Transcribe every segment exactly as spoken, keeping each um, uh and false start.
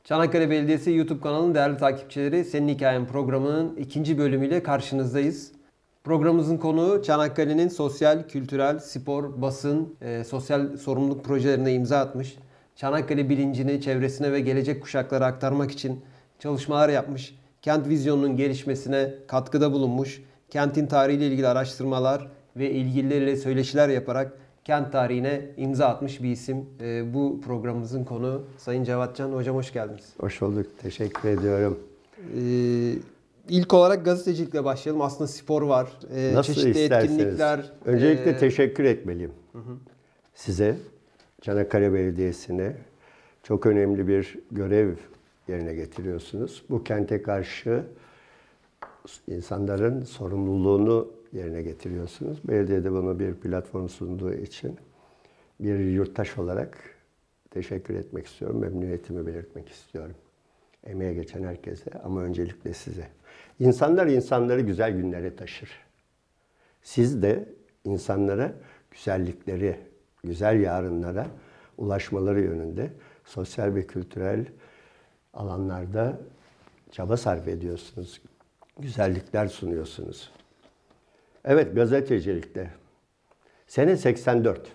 Çanakkale Belediyesi YouTube kanalının değerli takipçileri, Senin Hikayen programının ikinci bölümüyle karşınızdayız. Programımızın konuğu Çanakkale'nin sosyal, kültürel, spor, basın, e, sosyal sorumluluk projelerine imza atmış. Çanakkale bilincini çevresine ve gelecek kuşaklara aktarmak için çalışmalar yapmış. Kent vizyonunun gelişmesine katkıda bulunmuş. Kentin tarihiyle ilgili araştırmalar ve ilgilileriyle söyleşiler yaparak kent tarihine imza atmış bir isim. E, bu programımızın konuğu Sayın Cevatcan. Hocam hoş geldiniz. Hoş bulduk. Teşekkür ediyorum. E, ilk olarak gazetecilikle başlayalım. Aslında spor var. E, Nasıl çeşitli isterseniz. etkinlikler. Öncelikle e, teşekkür etmeliyim. Hı hı. Size, Çanakkale Belediyesi'ne çok önemli bir görev yerine getiriyorsunuz. Bu kente karşı insanların sorumluluğunu yerine getiriyorsunuz. Belediye de bunu bir platform sunduğu için bir yurttaş olarak teşekkür etmek istiyorum. Memnuniyetimi belirtmek istiyorum. Emeğe geçen herkese ama öncelikle size. İnsanlar insanları güzel günlere taşır. Siz de insanlara güzellikleri, güzel yarınlara ulaşmaları yönünde sosyal ve kültürel alanlarda çaba sarf ediyorsunuz. Güzellikler sunuyorsunuz. Evet, gazetecilikte. Sene seksen dört.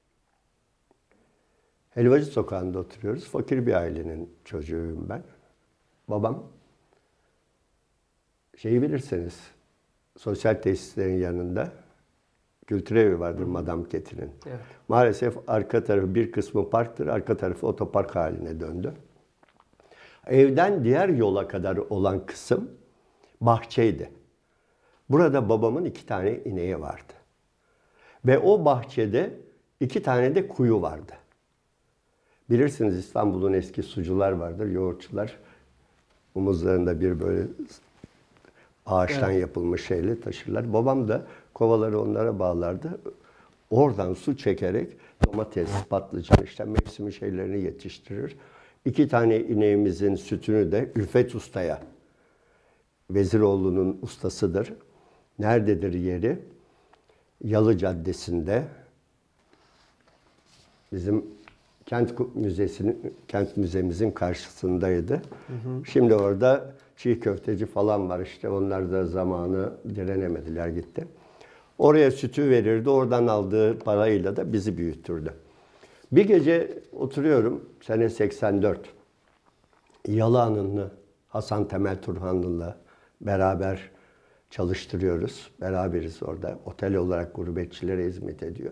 Helvacı Sokağı'nda oturuyoruz. Fakir bir ailenin çocuğuyum ben. Babam, şeyi bilirseniz, sosyal tesislerin yanında kültür evi vardır Madame Ketin'in. Evet. Maalesef arka tarafı bir kısmı parktır, arka tarafı otopark haline döndü. Evden diğer yola kadar olan kısım bahçeydi. Burada babamın iki tane ineği vardı. Ve o bahçede iki tane de kuyu vardı. Bilirsiniz İstanbul'un eski sucular vardır, yoğurtçular. Omuzlarında bir böyle ağaçtan evet. yapılmış şeyle taşırlar. Babam da kovaları onlara bağlardı. Oradan su çekerek domates, patlıcan, işte mevsimi şeylerini yetiştirir. İki tane ineğimizin sütünü de Ülfet Usta'ya, Veziroğlu'nun ustasıdır. Nerededir yeri? Yalı Caddesi'nde. Bizim Kent Müzesi'nin, Kent Müzemizin karşısındaydı. Hı hı. Şimdi orada çiğ köfteci falan var işte. Onlar da zamanı direnemediler gitti. Oraya sütü verirdi. Oradan aldığı parayla da bizi büyüttürdü. Bir gece oturuyorum. Sene seksen dört. Yalıhan'ınla Hasan Temel Turhanlı'yla beraber çalıştırıyoruz. Beraberiz orada. Otel olarak gurbetçilere hizmet ediyor.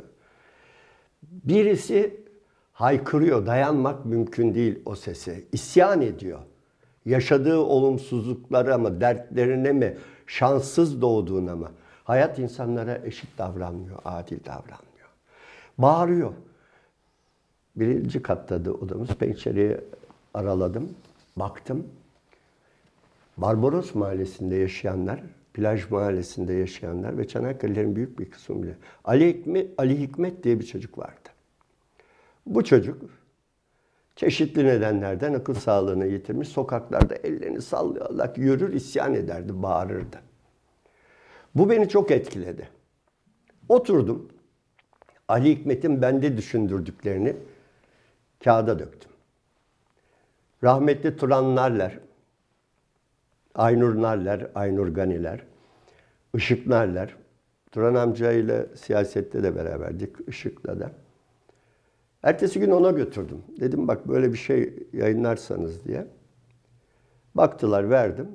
Birisi haykırıyor. Dayanmak mümkün değil o sese. İsyan ediyor. Yaşadığı olumsuzluklara mı, dertlerine mi, şanssız doğduğuna mı? Hayat insanlara eşit davranmıyor, adil davranmıyor. Bağırıyor. Birinci kattadı odamız. Pencereyi araladım, baktım. Barbaros Mahallesi'nde yaşayanlar, Plaj Mahallesi'nde yaşayanlar ve Çanakkale'lerin büyük bir kısmı bile. Ali Hikmet, Ali Hikmet diye bir çocuk vardı. Bu çocuk çeşitli nedenlerden akıl sağlığını yitirmiş, sokaklarda ellerini sallayarak yürür, isyan ederdi, bağırırdı. Bu beni çok etkiledi. Oturdum, Ali Hikmet'in bende düşündürdüklerini kağıda döktüm. Rahmetli Turan Narler, Aynur Narler, Aynur Ganiler, Işık Narler, Turan amcayla siyasette de beraberdik, Işık'la da. Ertesi gün ona götürdüm. Dedim bak böyle bir şey yayınlarsanız diye. Baktılar, verdim.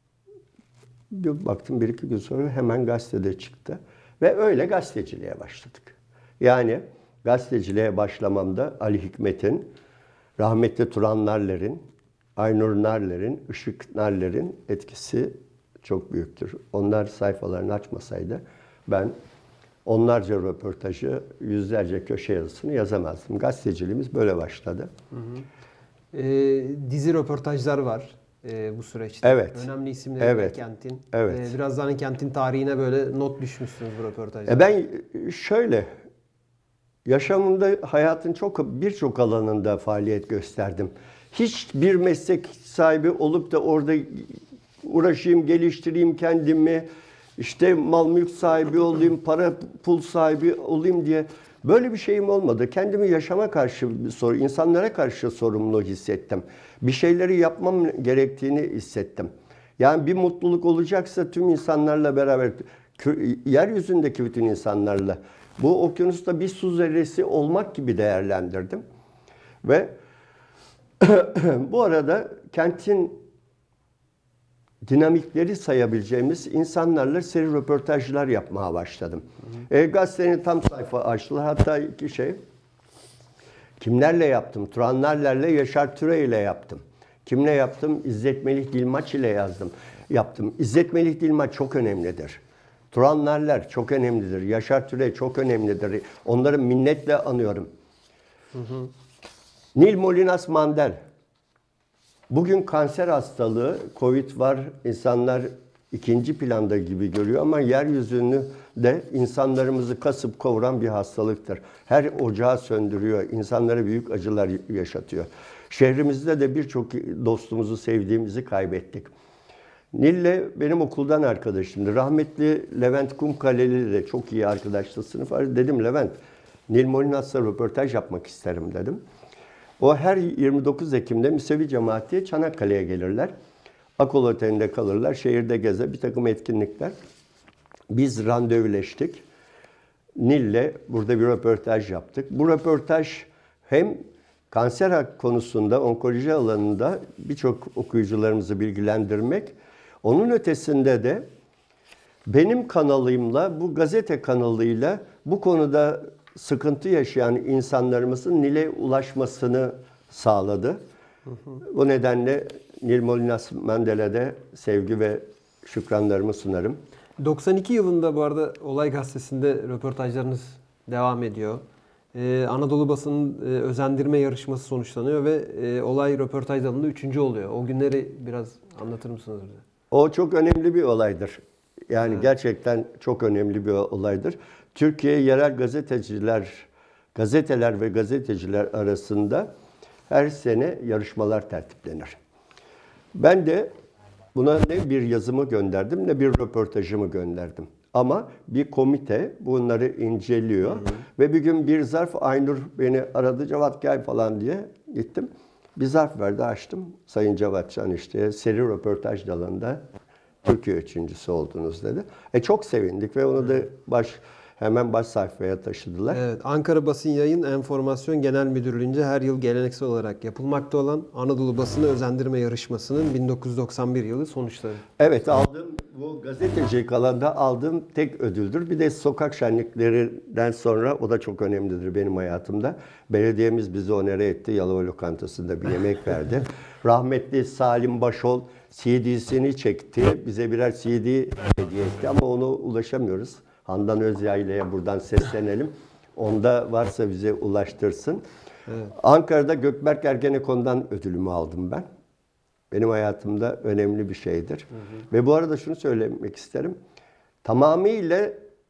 Bir baktım bir iki gün sonra hemen gazetede çıktı. Ve öyle gazeteciliğe başladık. Yani gazeteciliğe başlamamda Ali Hikmet'in, rahmetli Turan Narler'in, Aynur Narler'in, Işık Narler'in etkisi çok büyüktür. Onlar sayfalarını açmasaydı ben onlarca röportajı, yüzlerce köşe yazısını yazamazdım. Gazeteciliğimiz böyle başladı. Hı hı. E, dizi röportajlar var e, bu süreçte. Evet. Önemli isimleri evet. kentin. Evet. E, biraz daha kentin tarihine böyle not düşmüşsünüz bu röportajda. E ben şöyle, yaşamımda hayatın çok birçok alanında faaliyet gösterdim. Hiçbir meslek sahibi olup da orada uğraşayım, geliştireyim kendimi, işte mal mülk sahibi olayım, para pul sahibi olayım diye Böyle bir şeyim olmadı. Kendimi yaşama karşı, insanlara karşı sorumlu hissettim. Bir şeyleri yapmam gerektiğini hissettim. Yani bir mutluluk olacaksa tüm insanlarla beraber, yeryüzündeki bütün insanlarla, bu okyanusta bir su zerresi olmak gibi değerlendirdim. Ve bu arada kentin dinamikleri sayabileceğimiz insanlarla seri röportajlar yapmaya başladım. Hı hı. E, gazetenin tam sayfa açtılar. Hatta iki şey. Kimlerle yaptım? Turan Narler'le, Yaşar Türe ile yaptım. Kimle yaptım? İzzet Melih Dilmaç ile yazdım. Yaptım. İzzet Melih Dilmaç çok önemlidir. Turan Narler çok önemlidir. Yaşar Türe çok önemlidir. Onları minnetle anıyorum. Hı hı. Nil Molinas Mandel. Bugün kanser hastalığı, Covid var, insanlar ikinci planda gibi görüyor ama yeryüzünü de insanlarımızı kasıp kavuran bir hastalıktır. Her ocağı söndürüyor, insanlara büyük acılar yaşatıyor. Şehrimizde de birçok dostumuzu, sevdiğimizi kaybettik. Nil'le benim okuldan arkadaşımdı. Rahmetli Levent Kumkaleli de çok iyi arkadaştı, sınıf var. Dedim Levent, Nil Molinas'la röportaj yapmak isterim dedim. O her yirmi dokuz Ekim'de Müsevi cemaati Çanakkale'ye gelirler. Akol Oteli'nde kalırlar, şehirde gezer, bir takım etkinlikler. Biz randevuleştik. Nil'le burada bir röportaj yaptık. Bu röportaj hem kanser konusunda, onkoloji alanında birçok okuyucularımızı bilgilendirmek, onun ötesinde de benim kanalımla, bu gazete kanalıyla bu konuda sıkıntı yaşayan insanlarımızın Nil'e ulaşmasını sağladı. Hı hı. Bu nedenle Nil Molinas Mandel'e de sevgi ve şükranlarımı sunarım. doksan iki yılında bu arada Olay Gazetesi'nde röportajlarınız devam ediyor. Ee, Anadolu Basın'ın e, özendirme yarışması sonuçlanıyor ve e, Olay röportaj dalında üçüncü oluyor. O günleri biraz anlatır mısınız bize? O çok önemli bir olaydır. Yani evet. Gerçekten çok önemli bir olaydır. Türkiye yerel gazeteciler, gazeteler ve gazeteciler arasında her sene yarışmalar tertiplenir. Ben de buna ne bir yazımı gönderdim ne bir röportajımı gönderdim. Ama bir komite bunları inceliyor. Hı hı. Ve bir gün bir zarf, Aynur beni aradı, Cevat gel falan diye gittim. Bir zarf verdi, açtım. Sayın Cevat Can işte seri röportaj dalında Türkiye üçüncüsü oldunuz dedi. E çok sevindik ve onu da baş hemen baş sayfaya taşıdılar. Evet, Ankara Basın Yayın Enformasyon Genel Müdürlüğü'nce her yıl geleneksel olarak yapılmakta olan Anadolu Basını Özendirme Yarışması'nın bin dokuz yüz doksan bir yılı sonuçları. Evet, aldığım bu gazetecilik alanda aldığım tek ödüldür. Bir de sokak şenliklerinden sonra o da çok önemlidir benim hayatımda. Belediyemiz bizi onere etti. Yalova Lokantası'nda bir yemek verdi. Rahmetli Salim Başol C D'sini çekti. Bize birer C D hediye etti ama ona ulaşamıyoruz. Handan Özyaylı'ya buradan seslenelim. Onda varsa bize ulaştırsın. Evet. Ankara'da Gökberk Ergenekon'dan ödülümü aldım ben. Benim hayatımda önemli bir şeydir. Hı hı. Ve bu arada şunu söylemek isterim. Tamamıyla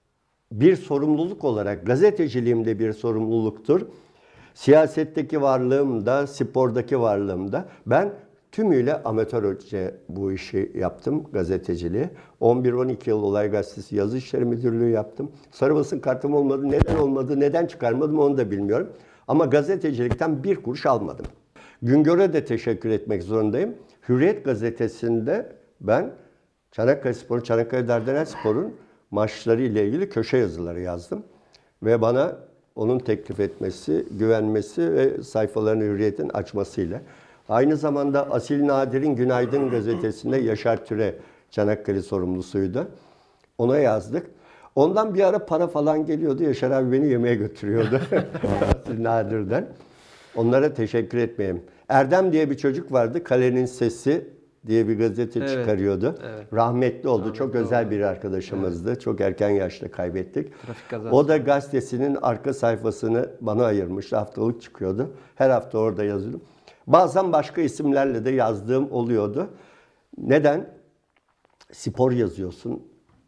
bir sorumluluk olarak, gazeteciliğimde bir sorumluluktur. Siyasetteki varlığımda, spordaki varlığımda ben tümüyle amatörce bu işi yaptım, gazeteciliği. on bir on iki yıl Olay Gazetesi Yazı İşleri Müdürlüğü yaptım. Sarı basın kartım olmadı, neden olmadı, neden çıkarmadım onu da bilmiyorum. Ama gazetecilikten bir kuruş almadım. Güngör'e de teşekkür etmek zorundayım. Hürriyet gazetesinde ben Çanakkale Spor'un, Çanakkale Dardanel Spor'un maçları ile ilgili köşe yazıları yazdım. Ve bana onun teklif etmesi, güvenmesi ve sayfalarını Hürriyet'in açmasıyla. Aynı zamanda Asil Nadir'in Günaydın gazetesinde Yaşar Türe Çanakkale sorumlusuydu. Ona yazdık. Ondan bir ara para falan geliyordu. Yaşar abi beni yemeğe götürüyordu. Asil Nadir'den. Onlara teşekkür etmeyeyim. Erdem diye bir çocuk vardı. Kalenin Sesi diye bir gazete evet, çıkarıyordu. Evet. Rahmetli oldu. Rahmetli Çok oldu. özel bir arkadaşımızdı. Evet. Çok erken yaşta kaybettik. O da gazetesinin arka sayfasını bana ayırmış. Haftalık çıkıyordu. Her hafta orada yazıyordum. Bazen başka isimlerle de yazdığım oluyordu. Neden? Spor yazıyorsun,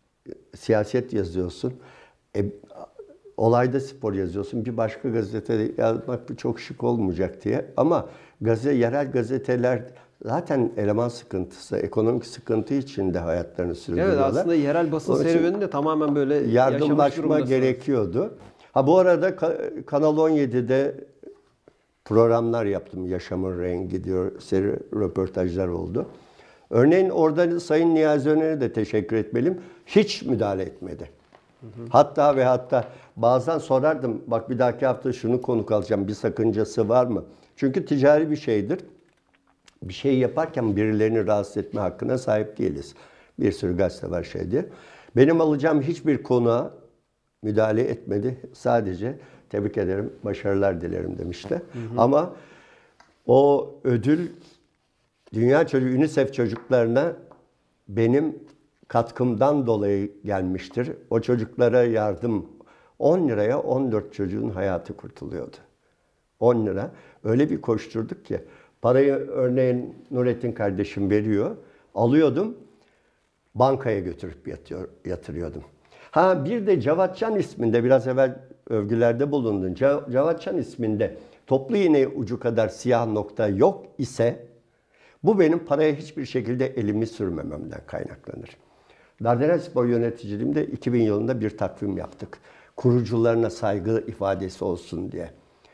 siyaset yazıyorsun, e, olayda spor yazıyorsun. Bir başka gazetede yazmak çok şık olmayacak diye. Ama gazete, yerel gazeteler zaten eleman sıkıntısı, ekonomik sıkıntı içinde hayatlarını sürdürüyorlar. Evet, aslında yerel basın serüveni de tamamen böyle yardımlaşma gerekiyordu. Ha bu arada Ka- Kanal on yedi'de programlar yaptım. Yaşamın Rengi diyor, seri röportajlar oldu. Örneğin orada Sayın Niyazi Öner'e de teşekkür etmeliyim. Hiç müdahale etmedi. Hı hı. Hatta ve hatta bazen sorardım, bak bir dahaki hafta şunu konuk alacağım, bir sakıncası var mı? Çünkü ticari bir şeydir. Bir şey yaparken birilerini rahatsız etme hakkına sahip değiliz. Bir sürü gazete var şey diye. Benim alacağım hiçbir konuğa müdahale etmedi. Sadece tebrik ederim, başarılar dilerim demişti. Hı hı. Ama o ödül Dünya Çocuğu UNICEF çocuklarına benim katkımdan dolayı gelmiştir. O çocuklara yardım on liraya on dört çocuğun hayatı kurtuluyordu. on lira. Öyle bir koşturduk ki parayı örneğin Nurettin kardeşim veriyor. Alıyordum. Bankaya götürüp yatıyor, yatırıyordum. Ha bir de Cevatcan isminde biraz evvel övgülerde bulundun. Cevatcan isminde toplu iğne ucu kadar siyah nokta yok ise bu benim paraya hiçbir şekilde elimi sürmememden kaynaklanır. Dardanelspor yöneticiliğimde iki bin yılında bir takvim yaptık. Kurucularına saygı ifadesi olsun diye.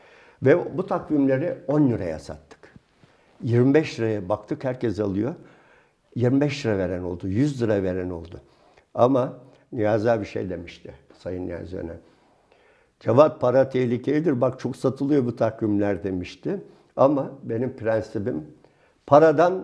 Ve bu takvimleri on liraya sattık. yirmi beş liraya baktık herkes alıyor. yirmi beş lira veren oldu, yüz lira veren oldu. Ama Niyazi abi şey demişti, Sayın Niyazi Öner. Cevat para tehlikelidir, bak çok satılıyor bu takvimler demişti. Ama benim prensibim paradan,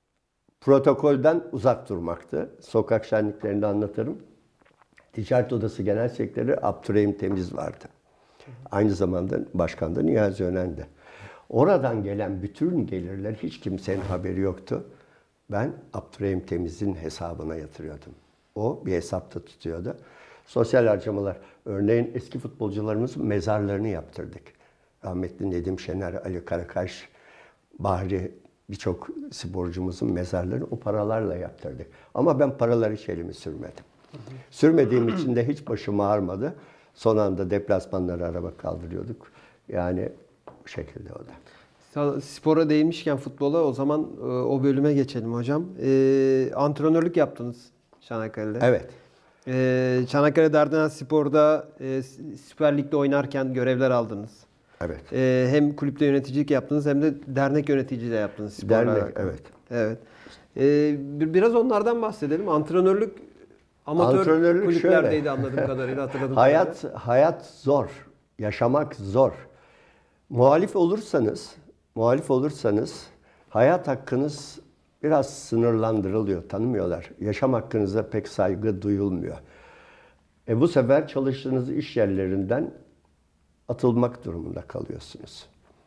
protokolden uzak durmaktı. Sokak şenliklerinde anlatırım. Ticaret Odası Genel Sekreteri Abdurrahim Temiz vardı. Aynı zamanda başkan da Niyazi Önen'di. Oradan gelen bütün gelirler hiç kimsenin haberi yoktu. Ben Abdurrahim Temiz'in hesabına yatırıyordum. O bir hesapta tutuyordu. Sosyal harcamalar. Örneğin eski futbolcularımızın mezarlarını yaptırdık. Rahmetli Nedim Şener, Ali Karakaş, Bahri birçok sporcumuzun mezarlarını o paralarla yaptırdık. Ama ben paraları hiç elimi sürmedim. Sürmediğim için de hiç başım ağrımadı. Son anda deplasmanları araba kaldırıyorduk. Yani bu şekilde o da. Spora değinmişken futbola o zaman o bölüme geçelim hocam. Ee, antrenörlük yaptınız Çanakkale'de. Evet. Ee, Çanakkale Dardanelspor'da e, Süper Lig'de oynarken görevler aldınız. Evet. Ee, hem kulüpte yöneticilik yaptınız hem de dernek yöneticiliği de yaptınız. Dernek, alakalı. Evet. Evet. Ee, biraz onlardan bahsedelim. Antrenörlük amatör Antrenörlük kulüplerdeydi şöyle. anladığım kadarıyla hatırladım. hayat kadarıyla. Hayat zor. Yaşamak zor. Muhalif olursanız, muhalif olursanız hayat hakkınız biraz sınırlandırılıyor, tanımıyorlar. Yaşam hakkınıza pek saygı duyulmuyor. E bu sefer çalıştığınız iş yerlerinden atılmak durumunda kalıyorsunuz.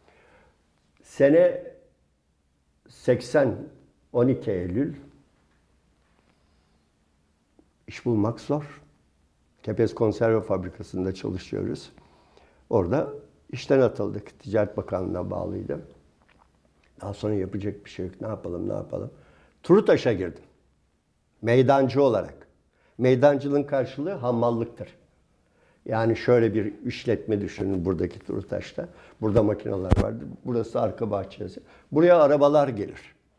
Sene seksen, on iki Eylül iş bulmak zor. Kepez Konserve Fabrikası'nda çalışıyoruz. Orada işten atıldık. Ticaret Bakanlığı'na bağlıydım. Daha sonra yapacak bir şey yok. Ne yapalım, ne yapalım? Turutaş'a girdim. Meydancı olarak. Meydancılığın karşılığı hamallıktır. Yani şöyle bir işletme düşünün buradaki Turutaş'ta. Burada makineler vardır. Burası arka bahçesi. Buraya arabalar gelir.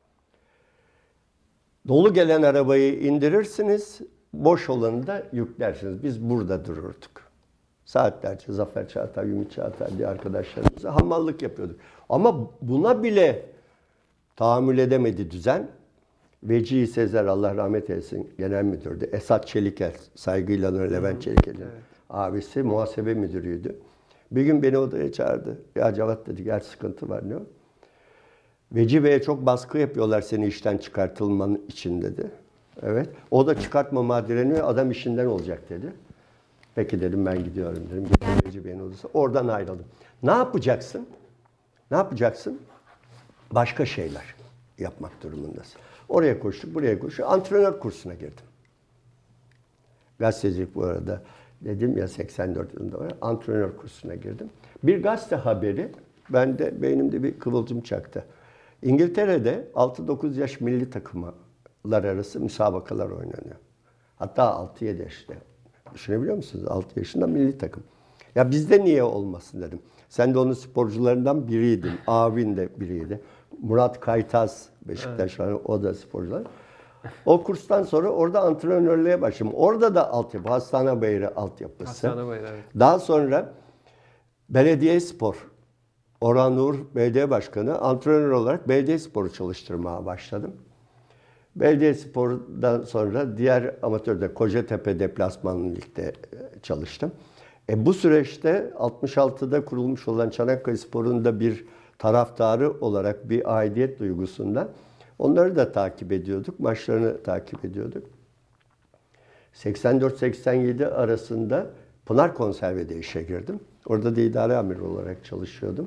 Dolu gelen arabayı indirirsiniz. Boş olanı da yüklersiniz. Biz burada dururduk. Saatlerce Zafer Çağatay, Ümit Çağatay diye arkadaşlarımızla hamallık yapıyorduk. Ama buna bile tahammül edemedi düzen. Vecihi Sezer, Allah rahmet eylesin, genel müdürdü. Esat Çeliker, saygıyla anılır Levent Çeliker'in evet. abisi, muhasebe müdürüydü. Bir gün beni odaya çağırdı. Ya Cevat dedi, gel sıkıntı var ne o? Vecihi Bey'e çok baskı yapıyorlar seni işten çıkartılman için dedi. Evet. O da çıkartmama direniyor, adam işinden olacak dedi. Peki dedim, ben gidiyorum dedim. Vecihi Bey'in odası. Oradan ayrıldım. Ne yapacaksın? Ne yapacaksın? Başka şeyler yapmak durumundasın. Oraya koştuk, buraya koştuk. Antrenör kursuna girdim. Gazetecilik bu arada dedim ya seksen dört yılında var. Antrenör kursuna girdim. Bir gazete haberi, ben de beynimde bir kıvılcım çaktı. İngiltere'de altı dokuz yaş milli takımlar arası müsabakalar oynanıyor. Hatta altı yedi yaşta. Düşünebiliyor musunuz? altı yaşında milli takım. Ya bizde niye olmasın dedim. Sen de onun sporcularından biriydin. Abin de biriydi. Murat Kaytaz, Beşiktaş, evet. O da sporcular. O kurstan sonra orada antrenörlüğe başladım. Orada da altyapı, Hastane altyapısı. Hastane evet. Daha sonra Belediyespor, Orhan Uğur Belediye Başkanı, antrenör olarak Belediyespor'u çalıştırmaya başladım. Belediyespor'dan sonra diğer amatörde Kocatepe Deplasman Lig'de çalıştım. E bu süreçte altmış altıda kurulmuş olan Çanakkalespor'un da bir taraftarı olarak bir aidiyet duygusunda onları da takip ediyorduk, maçlarını takip ediyorduk. seksen dört seksen yedi arasında Pınar Konserve'de işe girdim. Orada da idare amiri olarak çalışıyordum.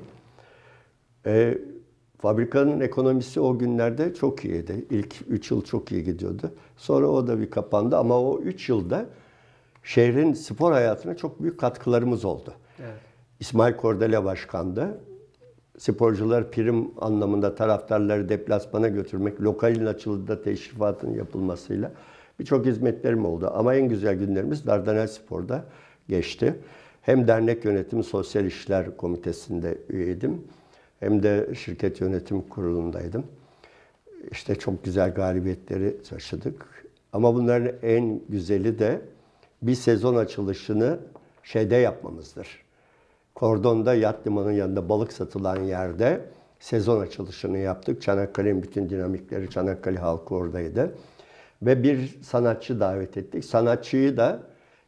E, fabrikanın ekonomisi o günlerde çok iyiydi. İlk üç yıl çok iyi gidiyordu. Sonra o da bir kapandı ama o üç yılda şehrin spor hayatına çok büyük katkılarımız oldu. Evet. İsmail Kordele başkandı. Sporcular prim anlamında taraftarları deplasmana götürmek, lokalin açıldığı teşrifatın yapılmasıyla birçok hizmetlerim oldu. Ama en güzel günlerimiz Dardanel Spor'da geçti. Hem dernek yönetimi sosyal işler komitesinde üyeydim. Hem de şirket yönetim kurulundaydım. İşte çok güzel galibiyetleri taşıdık. Ama bunların en güzeli de bir sezon açılışını şeyde yapmamızdır. Kordon'da yat limanının yanında balık satılan yerde sezon açılışını yaptık. Çanakkale'nin bütün dinamikleri, Çanakkale halkı oradaydı. Ve bir sanatçı davet ettik. Sanatçıyı da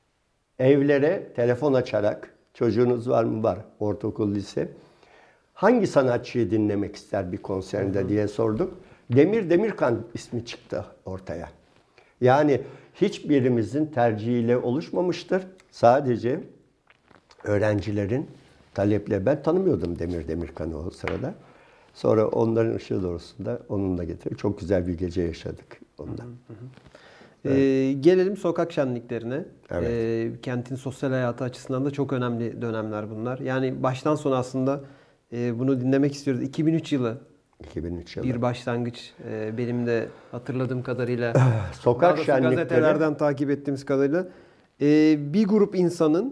evlere telefon açarak, çocuğunuz var mı? Var. Ortaokul, lise. Hangi sanatçıyı dinlemek ister bir konserinde hı hı. diye sorduk. Demir Demirkan ismi çıktı ortaya. Yani hiçbirimizin tercihiyle oluşmamıştır. Sadece öğrencilerin taleple, ben tanımıyordum Demir Demirkan'ı o sırada. Sonra onların ışığı doğrusunda onunla getirdik. Çok güzel bir gece yaşadık ondan. Hı hı. Evet. Ee, gelelim sokak şenliklerine. Evet. Ee, kentin sosyal hayatı açısından da çok önemli dönemler bunlar. Yani baştan sona aslında e, bunu dinlemek istiyoruz. iki bin üç yılı. iki bin üç yılı. Bir başlangıç. Ee, benim de hatırladığım kadarıyla. Sokak şenlikleri. Gazetelerden takip ettiğimiz kadarıyla. Ee, bir grup insanın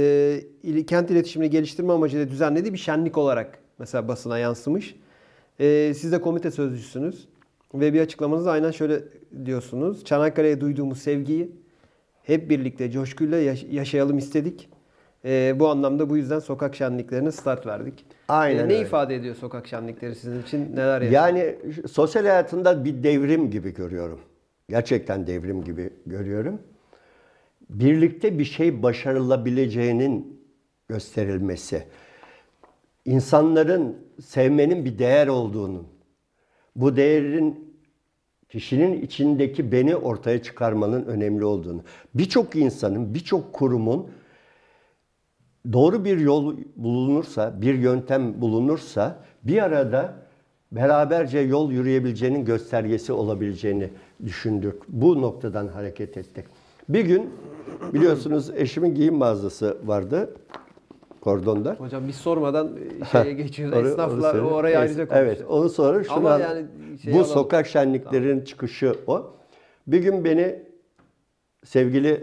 e, kent iletişimini geliştirme amacıyla düzenlediği bir şenlik olarak mesela basına yansımış. Ee, siz de komite sözcüsünüz. Ve bir açıklamanızda aynen şöyle diyorsunuz. Çanakkale'ye duyduğumuz sevgiyi hep birlikte coşkuyla yaşayalım istedik. Ee, bu anlamda bu yüzden sokak şenliklerine start verdik. Aynen ee, ne öyle. ifade ediyor sokak şenlikleri sizin için? Neler yapıyor? Yani sosyal hayatında bir devrim gibi görüyorum. Gerçekten devrim gibi görüyorum. Birlikte bir şey başarılabileceğinin gösterilmesi. İnsanların sevmenin bir değer olduğunu, bu değerin kişinin içindeki beni ortaya çıkarmanın önemli olduğunu, birçok insanın, birçok kurumun doğru bir yol bulunursa, bir yöntem bulunursa bir arada beraberce yol yürüyebileceğinin göstergesi olabileceğini düşündük. Bu noktadan hareket ettik. Bir gün biliyorsunuz eşimin giyim mağazası vardı. Kordon'da. Hocam biz sormadan şeye geçiyoruz. Or Esnaflar orası, oraya ayrıca konuşuyor. Evet, onu sonra şunu Ama yani bu alalım. sokak şenliklerin tamam. çıkışı o. Bir gün beni sevgili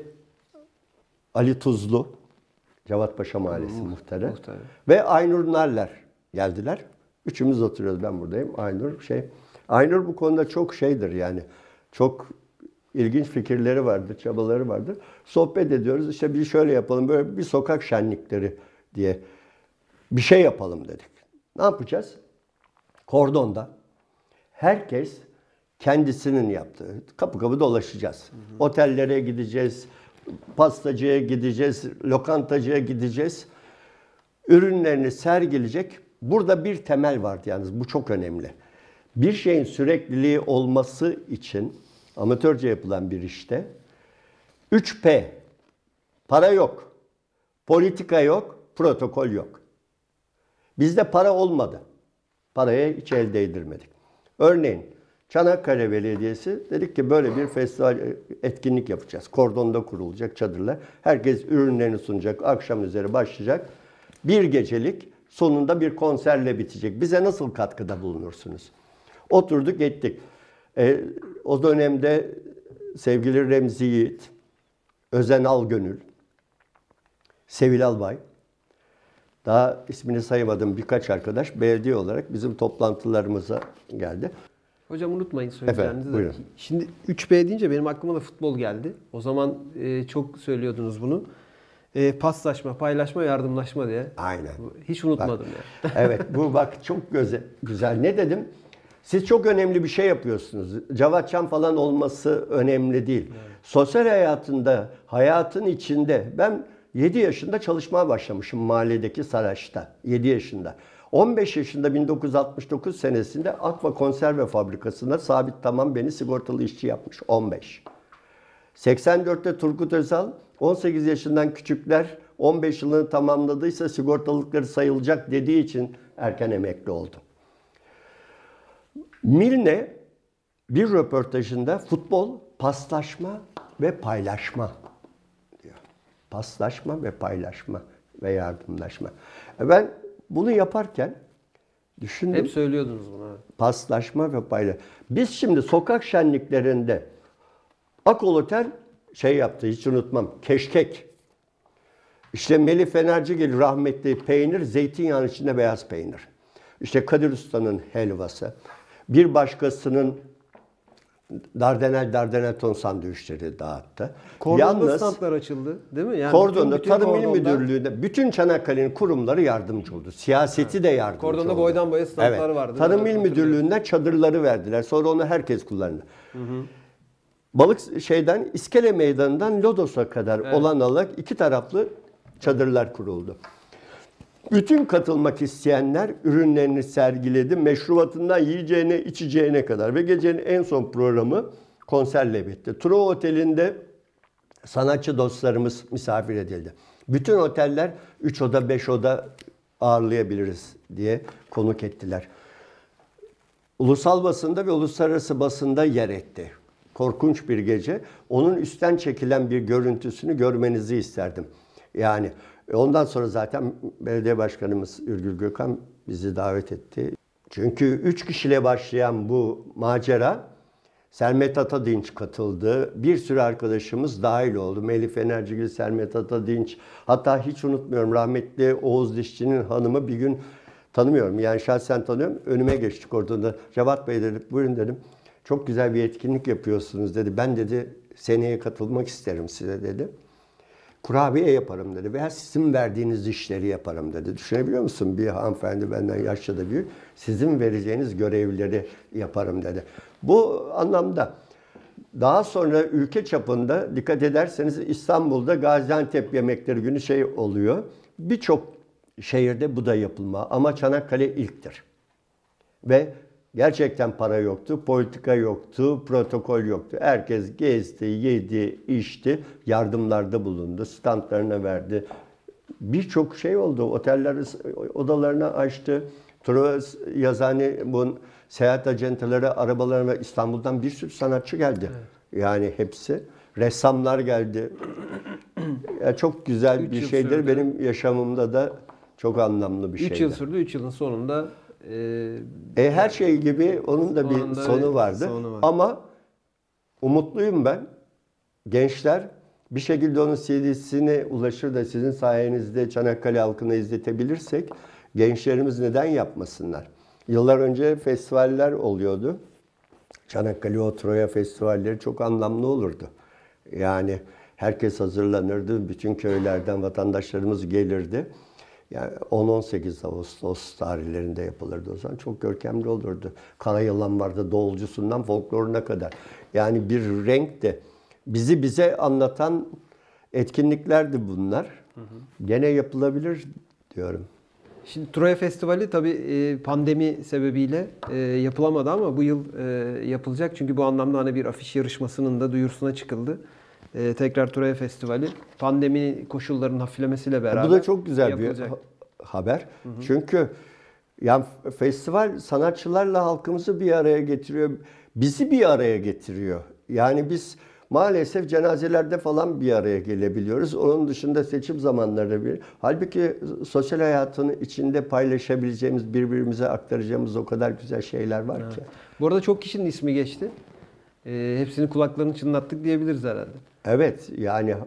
Ali Tuzlu, Cevatpaşa Mahallesi hmm, muhtarı muhtarı ve Aynur Narler geldiler. Üçümüz oturuyoruz, ben buradayım. Aynur şey, Aynur bu konuda çok şeydir yani. Çok ilginç fikirleri vardır, çabaları vardır. Sohbet ediyoruz. İşte bir şöyle yapalım, böyle bir sokak şenlikleri diye bir şey yapalım dedik. Ne yapacağız? Kordon'da herkes kendisinin yaptığı, kapı kapı dolaşacağız. Hı hı. Otellere gideceğiz, pastacıya gideceğiz, lokantacıya gideceğiz. Ürünlerini sergileyecek. Burada bir temel vardı yalnız, bu çok önemli. Bir şeyin sürekliliği olması için amatörce yapılan bir işte üç P, para yok, politika yok, protokol yok. Bizde para olmadı. Paraya hiç el değdirmedik. Örneğin Çanakkale Belediyesi dedik ki böyle bir festival etkinlik yapacağız. Kordonda kurulacak çadırlar. Herkes ürünlerini sunacak. Akşam üzeri başlayacak. Bir gecelik, sonunda bir konserle bitecek. Bize nasıl katkıda bulunursunuz? Oturduk ettik. E, o dönemde sevgili Remzi Yiğit, Özen Algönül, Sevil Albay, daha ismini saymadığım birkaç arkadaş belediye olarak bizim toplantılarımıza geldi. Hocam unutmayın söyleyeceğinizi. Efendim, buyurun. Şimdi üç B deyince benim aklıma da futbol geldi. O zaman e, çok söylüyordunuz bunu. E, paslaşma, paylaşma, yardımlaşma diye. Aynen. Hiç unutmadım Bak, ya. evet, bu bak çok güzel. güzel. Ne dedim? Siz çok önemli bir şey yapıyorsunuz. Cavatçam falan olması önemli değil. Evet. Sosyal hayatında, hayatın içinde ben yedi yaşında çalışmaya başlamışım mahalledeki Saraç'ta. yedi yaşında. on beş yaşında bin dokuz yüz altmış dokuz senesinde Akva Konserve Fabrikası'nda Sabit Tamam beni sigortalı işçi yapmış. on beş. seksen dörtte Turgut Özal on sekiz yaşından küçükler on beş yılını tamamladıysa sigortalıkları sayılacak dediği için erken emekli oldu. Milne bir röportajında futbol, paslaşma ve paylaşma diyor. Paslaşma ve paylaşma ve yardımlaşma. Ben bunu yaparken düşündüm. Hep söylüyordunuz bunu. Evet. Paslaşma ve paylaşma. Biz şimdi sokak şenliklerinde Akol Otel şey yaptı, hiç unutmam. Keşkek. İşte Melih Fenercigil rahmetli peynir, zeytinyağının içinde beyaz peynir. İşte Kadir Usta'nın helvası. Bir başkasının Dardanel Dardanel ton sandviçleri dağıttı. Kordonda Yalnız, standlar açıldı değil mi? Yani Kordon'da, bütün, bütün Tarım İl kordonda, Müdürlüğü'nde bütün Çanakkale'nin kurumları yardımcı oldu. Siyaseti de yardımcı Kordonda oldu. boydan boya standları Evet. vardı. Tarım İl Hatırlıyorum. Müdürlüğü'nden çadırları verdiler. Sonra onu herkes kullandı. Hı hı. Balık şeyden İskele Meydanı'ndan Lodos'a kadar Evet. olan alan iki taraflı çadırlar kuruldu. Bütün katılmak isteyenler ürünlerini sergiledi. Meşrubatından yiyeceğine, içeceğine kadar ve gecenin en son programı konserle bitti. Truva Oteli'nde sanatçı dostlarımız misafir edildi. Bütün oteller üç oda, beş oda ağırlayabiliriz diye konuk ettiler. Ulusal basında ve uluslararası basında yer etti. Korkunç bir gece. Onun üstten çekilen bir görüntüsünü görmenizi isterdim. Yani ondan sonra zaten belediye başkanımız Ürgül Gökhan bizi davet etti. Çünkü üç kişiyle başlayan bu macera Sermet Atadinç katıldı. Bir sürü arkadaşımız dahil oldu. Melih Fenercigil, Sermet Atadinç. Hatta hiç unutmuyorum rahmetli Oğuz Dişçi'nin hanımı bir gün tanımıyorum. Yani şahsen tanıyorum. Önüme geçtik orada. Cevat Bey dedi, buyurun dedim. Çok güzel bir etkinlik yapıyorsunuz dedi. Ben dedi seneye katılmak isterim size dedi. Kurabiye yaparım dedi veya sizin verdiğiniz işleri yaparım dedi. Düşünebiliyor musun? Bir hanımefendi benden yaşça da büyük. Sizin vereceğiniz görevleri yaparım dedi. Bu anlamda daha sonra ülke çapında dikkat ederseniz İstanbul'da Gaziantep Yemekleri Günü şey oluyor. Birçok şehirde bu da yapılma ama Çanakkale ilktir. Ve gerçekten para yoktu, politika yoktu, protokol yoktu. Herkes gezdi, yedi, içti, yardımlarda bulundu, standlarına verdi. Birçok şey oldu. Oteller odalarını açtı. Truva yazıhane, bu seyahat acenteleri, arabalarına İstanbul'dan bir sürü sanatçı geldi. Evet. Yani hepsi. Ressamlar geldi. Yani çok güzel Üç bir yıl şeydir. sürdü. Benim yaşamımda da çok anlamlı bir şeydi. üç yıl sürdü. üç yılın sonunda E, e, her şey gibi onun da bir sonu vardı. Sonu var. Ama umutluyum ben. Gençler bir şekilde onun C D'sine ulaşır da sizin sayenizde Çanakkale halkına izletebilirsek gençlerimiz neden yapmasınlar? Yıllar önce festivaller oluyordu. Çanakkale O Troya festivalleri çok anlamlı olurdu. Yani herkes hazırlanırdı. Bütün köylerden vatandaşlarımız gelirdi. Yani on on sekiz Ağustos tarihlerinde yapılırdı o zaman. Çok görkemli olurdu. Karayılan vardı davulcusundan folkloruna kadar. Yani bir renk de bizi bize anlatan etkinliklerdi bunlar. Hı hı. Gene yapılabilir diyorum. Şimdi Troya Festivali tabii pandemi sebebiyle yapılamadı ama bu yıl yapılacak. Çünkü bu anlamda hani bir afiş yarışmasının da duyurusuna çıkıldı. Tekrar Troya Festivali pandemi koşullarının hafiflemesiyle beraber Bu da çok güzel yapılacak. bir haber. Hı hı. Çünkü yani festival sanatçılarla halkımızı bir araya getiriyor. Bizi bir araya getiriyor. Yani biz maalesef cenazelerde falan bir araya gelebiliyoruz. Onun dışında seçim zamanları bir. Halbuki sosyal hayatın içinde paylaşabileceğimiz, birbirimize aktaracağımız o kadar güzel şeyler var evet. ki. Bu arada çok kişinin ismi geçti. E, hepsinin kulaklarını çınlattık diyebiliriz herhalde. Evet yani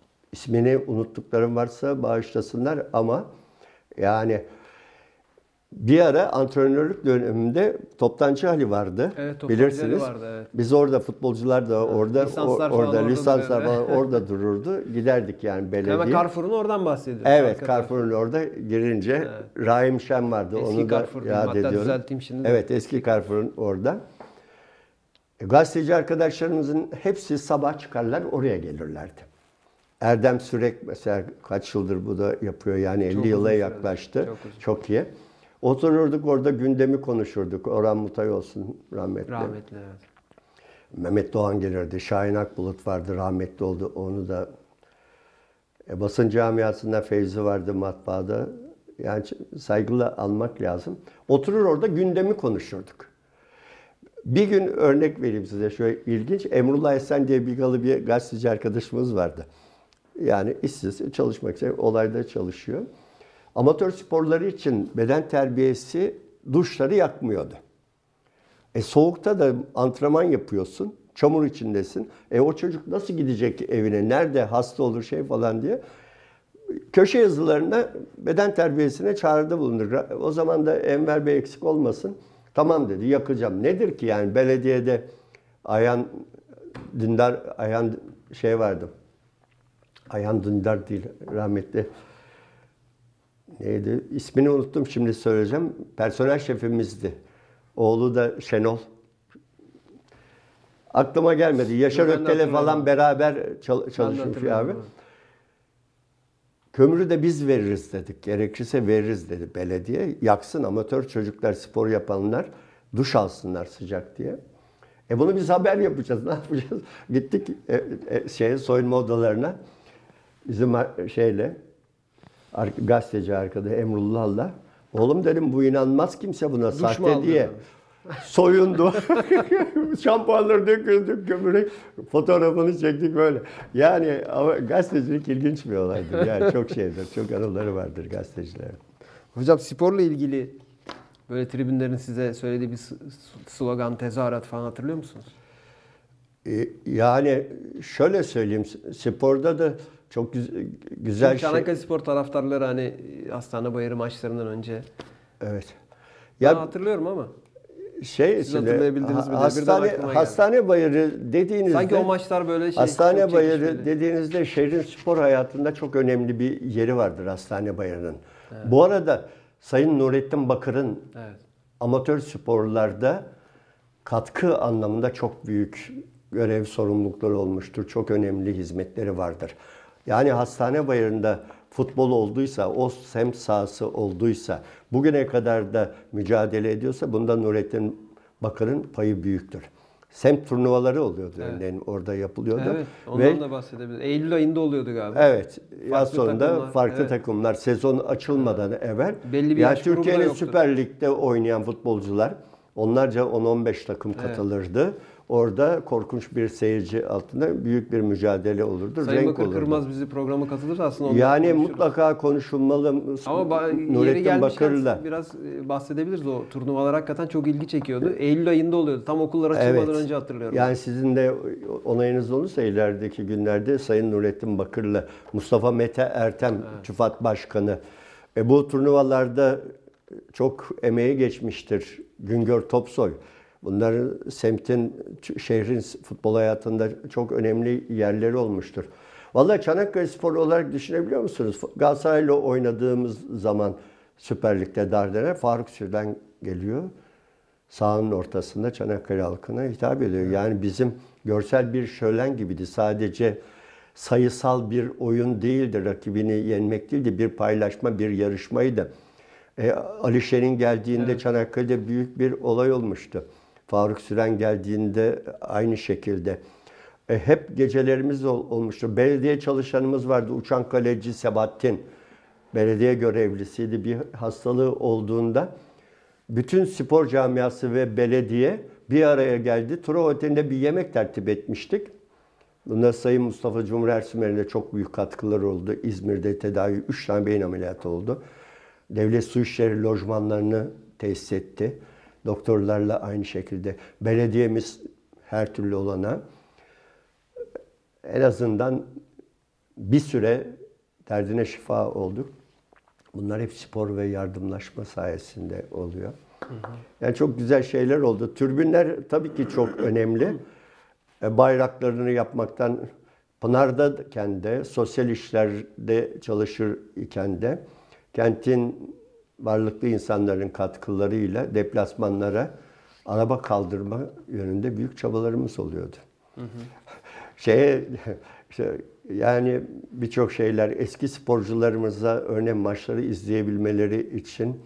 ismini unuttuklarım varsa bağışlasınlar ama yani Bir ara antrenörlük döneminde Toptancı Ali vardı. Evet, Toptancı Ali bilirsiniz. vardı, evet. Biz orada futbolcular da orada Lisanslar o- falan orada orada lisanslar duruyordu. falan orada dururdu. Giderdik yani belediye. Hemen Carrefour'un oradan bahsediyoruz. Evet, Arka Carrefour'un orada girince Rahim Şen vardı. Eski Onu da Carrefour diyeyim, yad hatta ediyorum. düzelteyim şimdi de. Evet, eski Carrefour'un orada. E, gazeteci arkadaşlarımızın hepsi sabah çıkarlar oraya gelirlerdi. Erdem Sürek mesela kaç yıldır bu da yapıyor yani elli uzun yıla süredir. yaklaştı. Çok uzun. Çok iyi. Otururduk orada gündemi konuşurduk. Orhan Mutay olsun rahmetli. Rahmetli, evet. Mehmet Doğan gelirdi. Şahin Akbulut vardı rahmetli oldu. Onu da e, basın camiasında Feyzi vardı matbaada. Yani saygıyla almak lazım. Oturur orada gündemi konuşurduk. Bir gün örnek vereyim size şöyle ilginç. Emrullah Esen diye Bigalı bir gazeteci arkadaşımız vardı. Yani işsiz, çalışmak için olayda çalışıyor. Amatör sporları için beden terbiyesi duşları yakmıyordu. E soğukta da antrenman yapıyorsun, çamur içindesin. E o çocuk nasıl gidecek evine, nerede hasta olur şey falan diye. Köşe yazılarına beden terbiyesine çağrıda bulunur. O zaman da Enver Bey eksik olmasın. Tamam dedi, yakacağım. Nedir ki yani belediyede Ayhan Dündar, Ayhan şey vardı. Ayhan Dündar değil, rahmetli. Neydi? İsmini unuttum, şimdi söyleyeceğim. Personel şefimizdi. Oğlu da Şenol. Aklıma gelmedi. Yaşar Ben de Öktel'e falan hatırlıyorum. beraber çal- Ben de çalışmış hatırlıyorum, abi. evet. Kömürü de biz veririz dedik. Gerekirse veririz dedi belediye. Yaksın amatör çocuklar, spor yapanlar duş alsınlar sıcak diye. E bunu biz haber yapacağız. Ne yapacağız? Gittik e, e, şeye soyunma odalarına. Bizim ar- şeyle ar- gazeteci arkadaş Emrullah'la. Oğlum dedim bu inanmaz kimse buna Duş mu sahte aldın? diye. Soyundu. Şampuanları döküldük kömüre. Fotoğrafını çektik böyle. Yani ama gazetecilik ilginç bir olaydır. Yani çok şeydir. Çok anıları vardır gazetecilerin. Hocam sporla ilgili böyle tribünlerin size söylediği bir s- slogan, tezahürat falan hatırlıyor musunuz? E, Yani şöyle söyleyeyim. Sporda da çok güz- güzel Çünkü şey. Çanakkale Spor taraftarları hani Hastane Bayırı maçlarından önce. Evet. Ben Ya hatırlıyorum ama. şey Siz şimdi hatırlayabildiniz mi diye birden hastane aklıma geldi. hastane bayırı dediğinizde Sanki o maçlar böyle şey hastane çok bayırı çekişmeli. dediğinizde şehrin spor hayatında çok önemli bir yeri vardır hastane bayırının. Bu arada Sayın Nurettin Bakır'ın Evet. amatör sporlarda katkı anlamında çok büyük görev sorumlulukları olmuştur. Çok önemli hizmetleri vardır. Yani hastane bayırında futbol olduysa, o semt sahası olduysa, bugüne kadar da mücadele ediyorsa bunda Nurettin Bakır'ın payı büyüktür. Semt turnuvaları oluyordu Evet. örneğin orada yapılıyordu. Evet, ondan Ve da bahsedebiliriz. Eylül ayında oluyordu galiba. evet, yaz Farklı sonunda takımlar, farklı evet. takımlar sezon açılmadan evvel Belli bir yani yaş grubu da Türkiye'nin yoktu. Süper Lig'de oynayan futbolcular onlarca on on beş takım katılırdı. Orada korkunç bir seyirci altında büyük bir mücadele olurdu. Sayın renk Bakır olurdu. Kırmaz bizi programa katılırsa aslında ondan Yani konuşuruz. mutlaka konuşulmalı. Ama ba- yeri Nurettin gelmişken Bakır'la. biraz e, bahsedebiliriz. O turnuvalar hakikaten çok ilgi çekiyordu. Eylül ayında oluyordu. Tam okullar açılmadan Evet. önce hatırlıyorum. Yani sizin de onayınız olursa ilerideki günlerde Sayın Nurettin Bakır'la Mustafa Mete Ertem, TÜFAD Başkanı. E, bu turnuvalarda çok emeği geçmiştir. Güngör Topsoy. Bunların semtin, şehrin futbol hayatında çok önemli yerleri olmuştur. Vallahi Çanakkale Spor olarak düşünebiliyor musunuz? Galatasaray'la oynadığımız zaman Süper Lig'de Dardanel Faruk Süren geliyor. Sahanın ortasında Çanakkale halkına hitap ediyor. Yani bizim görsel bir şölen gibiydi. Sadece sayısal bir oyun değildi. Rakibini yenmek değildi. Bir paylaşma, bir yarışmaydı. E, Alişer'in geldiğinde Evet. Çanakkale'de büyük bir olay olmuştu. Faruk Süren geldiğinde aynı şekilde. E, hep gecelerimiz ol, olmuştu. Belediye çalışanımız vardı. Uçan kaleci Sebahattin. Belediye görevlisiydi. Bir hastalığı olduğunda bütün spor camiası ve belediye bir araya geldi. Tura Oteli'nde bir yemek tertip etmiştik. Bunda Sayın Mustafa Cumhur Ersümer'in de çok büyük katkıları oldu. İzmir'de tedavi, üç tane beyin ameliyatı oldu. Devlet Su İşleri lojmanlarını tesis etti. Doktorlarla aynı şekilde. Belediyemiz her türlü olana en azından bir süre derdine şifa olduk. Bunlar hep spor ve yardımlaşma sayesinde oluyor. Hı hı. Yani çok güzel şeyler oldu. Türbünler tabii ki çok önemli. Bayraklarını yapmaktan, Pınar'dayken de, sosyal işlerde çalışır iken de kentin varlıklı insanların katkılarıyla deplasmanlara araba kaldırma yönünde büyük çabalarımız oluyordu. Hı hı. Şeye, işte, yani birçok şeyler eski sporcularımıza örneğin maçları izleyebilmeleri için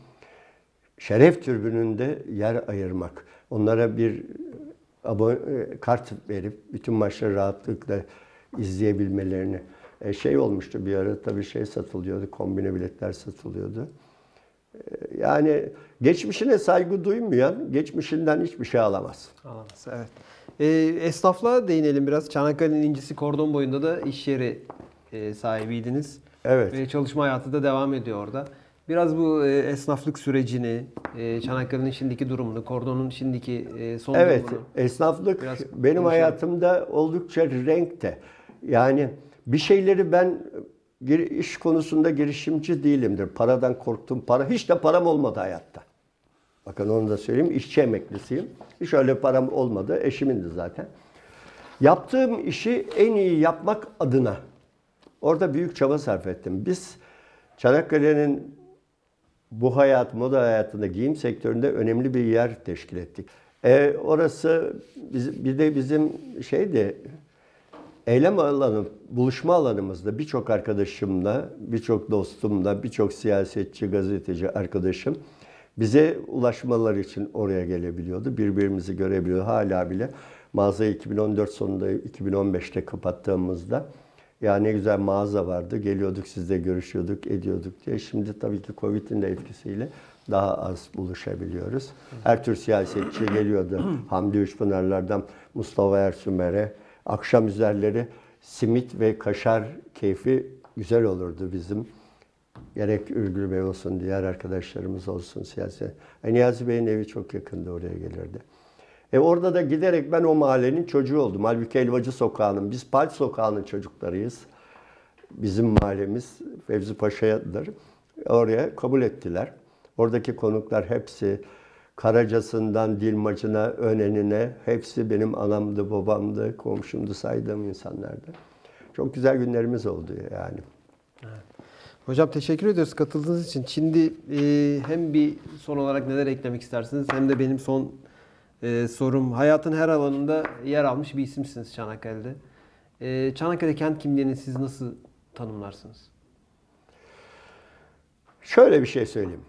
şeref tribününde yer ayırmak, onlara bir abone, kart verip bütün maçları rahatlıkla izleyebilmelerini. E, şey olmuştu bir ara tabii şey satılıyordu, kombine biletler satılıyordu. E, yani geçmişine saygı duymayan geçmişinden hiçbir şey alamaz. Alamaz, evet. E, esnaflığa değinelim biraz. Çanakkale'nin incisi Kordon Boyu'nda da iş yeri e, sahibiydiniz. Evet. Ve çalışma hayatı da devam ediyor orada. Biraz bu e, esnaflık sürecini, e, Çanakkale'nin şimdiki durumunu, Kordon'un şimdiki e, son evet, durumunu. Evet, esnaflık biraz benim konuşalım. hayatımda oldukça renkte. Yani bir şeyleri ben iş konusunda girişimci değilimdir. Paradan korktum. Para hiç de param olmadı hayatta. Bakın onu da söyleyeyim. İşçi emeklisiyim. Hiç öyle param olmadı. Eşimin de zaten. Yaptığım işi en iyi yapmak adına orada büyük çaba sarf ettim. Biz Çanakkale'nin bu hayat, moda hayatında, giyim sektöründe önemli bir yer teşkil ettik. E, orası biz, bir de bizim şeydi, eylem alanı, buluşma alanımızda birçok arkadaşımla, birçok dostumla, birçok siyasetçi, gazeteci arkadaşım bize ulaşmaları için oraya gelebiliyordu. Birbirimizi görebiliyor. Hala bile mağazayı iki bin on dört sonunda, iki bin on beşte kapattığımızda ya ne güzel mağaza vardı. Geliyorduk, sizle görüşüyorduk, ediyorduk diye. Şimdi tabii ki Covid'in de etkisiyle daha az buluşabiliyoruz. Her tür siyasetçi geliyordu. Hamdi Üçpınarlar'dan Mustafa Ersümer'e. Akşam üzerleri simit ve kaşar keyfi güzel olurdu bizim. Gerek Ürgül Bey olsun, diğer arkadaşlarımız olsun siyasi. E, Niyazi Bey'in evi çok yakında, oraya gelirdi. E orada da giderek ben o mahallenin çocuğu oldum. Halbuki Elvacı Sokağı'nın, biz Palç Sokağı'nın çocuklarıyız. Bizim mahallemiz Fevzi Paşa'dır. Oraya kabul ettiler. Oradaki konuklar hepsi Karacasından Dilmacı'na, Önen'ine hepsi benim anamdı, babamdı, komşumdu, saydığım insanlardı. Çok güzel günlerimiz oldu yani. Evet. Hocam teşekkür ederiz katıldığınız için. Şimdi e, hem bir son olarak neler eklemek istersiniz hem de benim son e, sorum. Hayatın her alanında yer almış bir isimsiniz Çanakkale'de. E, Çanakkale kent kimliğini siz nasıl tanımlarsınız? Şöyle bir şey söyleyeyim.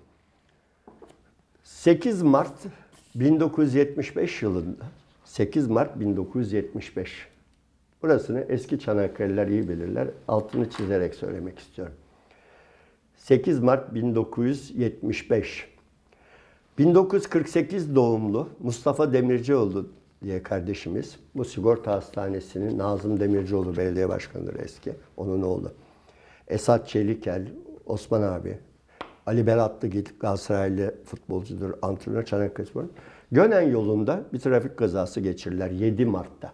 sekiz Mart bin dokuz yüz yetmiş beş yılında, sekiz Mart bin dokuz yüz yetmiş beş. Burasını eski Çanakkale'liler iyi bilirler. Altını çizerek söylemek istiyorum. sekiz Mart bin dokuz yüz yetmiş beş. bin dokuz yüz kırk sekiz doğumlu Mustafa Demircioğlu diye kardeşimiz. Bu sigorta hastanesinin Nazım Demircioğlu belediye başkanıdır eski. Onun oğlu. Esat Çelikel, Osman abi. Ali Beratlıgil, Galatasaraylı futbolcudur, antrenör Çanakkale Spor. Gönen yolunda bir trafik kazası geçirirler yedi Mart'ta.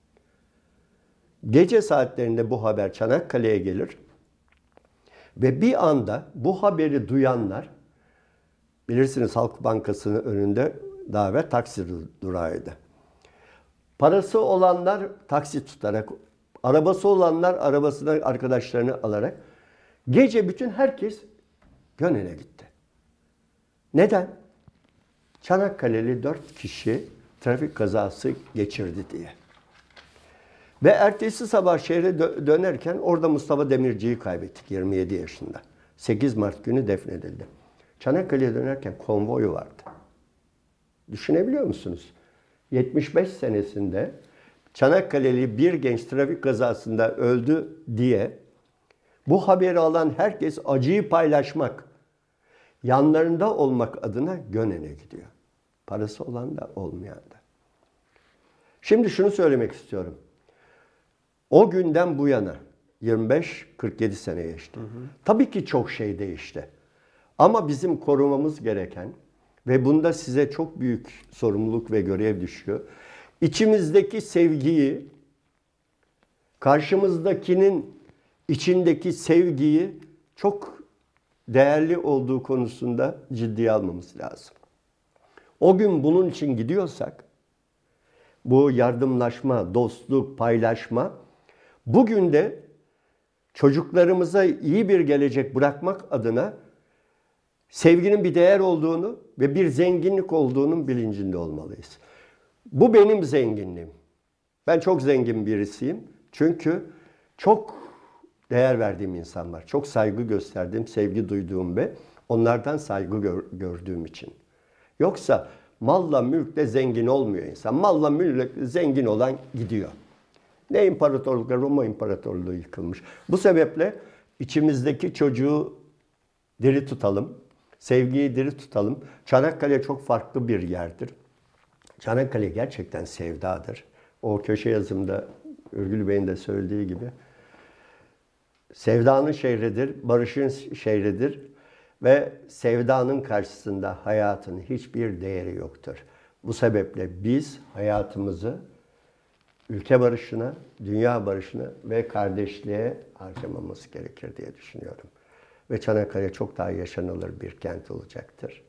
Gece saatlerinde bu haber Çanakkale'ye gelir. Ve bir anda bu haberi duyanlar, bilirsiniz Halk Bankası'nın önünde daha evvel taksi durağıydı. Parası olanlar taksi tutarak, arabası olanlar arabasına arkadaşlarını alarak, gece bütün herkes Gönen'e gitti. Neden? Çanakkale'li dört kişi trafik kazası geçirdi diye. Ve ertesi sabah şehre dö- dönerken orada Mustafa Demirci'yi kaybettik yirmi yedi yaşında. sekiz Mart günü defnedildi. Çanakkale'ye dönerken konvoyu vardı. Düşünebiliyor musunuz? yetmiş beş senesinde Çanakkale'li bir genç trafik kazasında öldü diye bu haberi alan herkes acıyı paylaşmak, yanlarında olmak adına Gönen'e gidiyor. Parası olan da olmayan da. Şimdi şunu söylemek istiyorum. O günden bu yana yirmi beş kırk yedi sene geçti. Hı hı. Tabii ki çok şey değişti. Ama bizim korumamız gereken ve bunda size çok büyük sorumluluk ve görev düşüyor. İçimizdeki sevgiyi, karşımızdakinin içindeki sevgiyi çok değerli olduğu konusunda ciddiye almamız lazım. O gün bunun için gidiyorsak, bu yardımlaşma, dostluk, paylaşma, bugün de çocuklarımıza iyi bir gelecek bırakmak adına sevginin bir değer olduğunu ve bir zenginlik olduğunun bilincinde olmalıyız. Bu benim zenginliğim. Ben çok zengin birisiyim. Çünkü çok değer verdiğim insan var. Çok saygı gösterdiğim, sevgi duyduğum ve onlardan saygı gör, gördüğüm için. Yoksa malla mülkle zengin olmuyor insan. Malla mülkle zengin olan gidiyor. Ne imparatorluklar, Roma İmparatorluğu yıkılmış. Bu sebeple içimizdeki çocuğu diri tutalım. Sevgiyi diri tutalım. Çanakkale çok farklı bir yerdir. Çanakkale gerçekten sevdadır. O köşe yazımda Ürgül Bey'in de söylediği gibi sevdanın şehridir, barışın şehridir ve sevdanın karşısında hayatın hiçbir değeri yoktur. Bu sebeple biz hayatımızı ülke barışına, dünya barışına ve kardeşliğe harcamamız gerekir diye düşünüyorum. Ve Çanakkale çok daha yaşanılır bir kent olacaktır.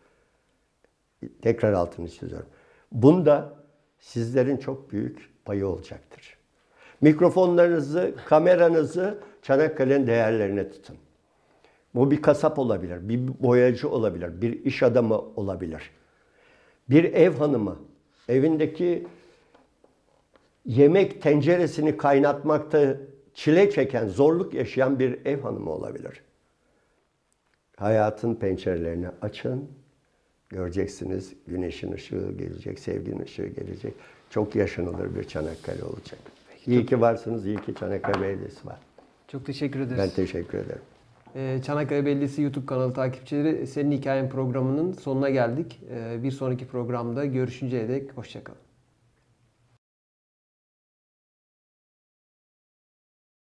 Tekrar altını çiziyorum. Bunda sizlerin çok büyük payı olacaktır. Mikrofonlarınızı, kameranızı Çanakkale'nin değerlerine tutun. Bu bir kasap olabilir, bir boyacı olabilir, bir iş adamı olabilir. Bir ev hanımı, evindeki yemek tenceresini kaynatmakta çile çeken, zorluk yaşayan bir ev hanımı olabilir. Hayatın pencerelerini açın, göreceksiniz güneşin ışığı gelecek, sevginin ışığı gelecek. Çok yaşanılır bir Çanakkale olacak. İyi ki varsınız, iyi ki Çanakkale Belediyesi var. Çok teşekkür ederiz. Ben teşekkür ederim. Ee, Çanakkale Belediyesi YouTube kanalı takipçileri, Senin Hikayen programının sonuna geldik. Ee, bir sonraki programda görüşünceye dek hoşça kalın.